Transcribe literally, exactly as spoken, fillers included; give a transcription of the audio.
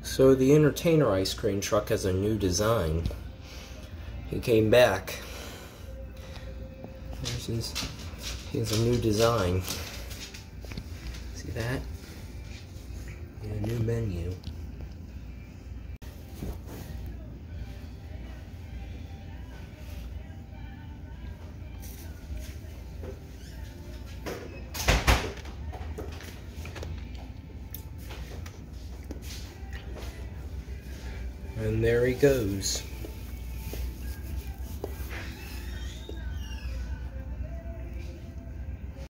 So the Entertainer ice cream truck has a new design. He came back. There's his, he has a new design. See that? Yeah, a new menu. And there he goes.